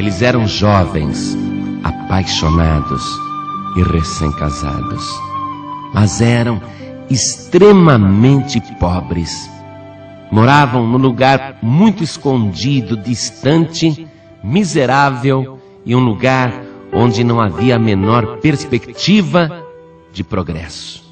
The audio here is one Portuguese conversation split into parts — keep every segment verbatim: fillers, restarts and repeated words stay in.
Eles eram jovens, apaixonados e recém-casados, mas eram extremamente pobres. Moravam num lugar muito escondido, distante, miserável, e um lugar onde não havia a menor perspectiva de progresso.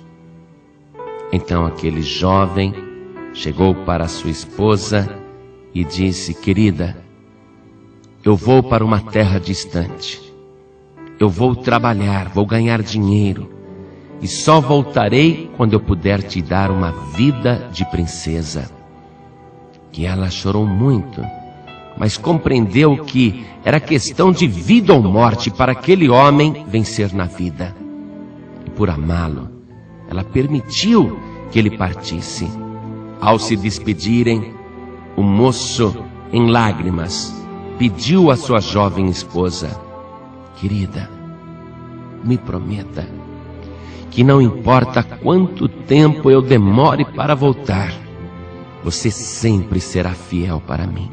Então aquele jovem chegou para sua esposa e disse: querida, eu vou para uma terra distante. Eu vou trabalhar, vou ganhar dinheiro, e só voltarei quando eu puder te dar uma vida de princesa. E ela chorou muito, mas compreendeu que era questão de vida ou morte para aquele homem vencer na vida. E por amá-lo, ela permitiu que ele partisse. Ao se despedirem, o moço, em lágrimas, pediu à sua jovem esposa: querida, me prometa que não importa quanto tempo eu demore para voltar, você sempre será fiel para mim.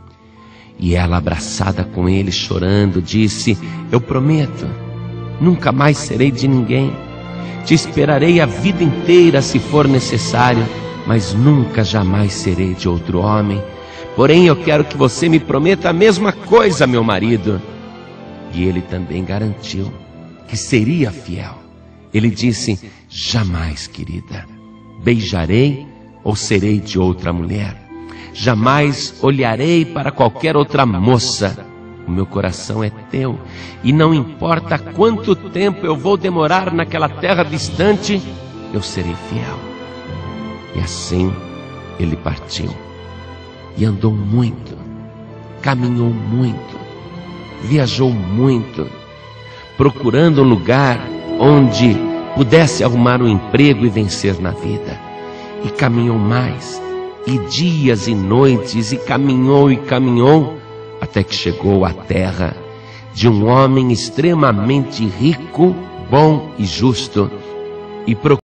E ela, abraçada com ele, chorando, disse: eu prometo, nunca mais serei de ninguém. Te esperarei a vida inteira se for necessário, mas nunca jamais serei de outro homem. Porém, eu quero que você me prometa a mesma coisa, meu marido. E ele também garantiu que seria fiel. Ele disse: jamais, querida, beijarei ou serei de outra mulher. Jamais olharei para qualquer outra moça. O meu coração é teu, e não importa quanto tempo eu vou demorar naquela terra distante, eu serei fiel. E assim ele partiu. E andou muito, caminhou muito, viajou muito, procurando um lugar onde pudesse arrumar um emprego e vencer na vida. E caminhou mais, e dias e noites, e caminhou e caminhou, até que chegou à terra de um homem extremamente rico, bom e justo, e procurou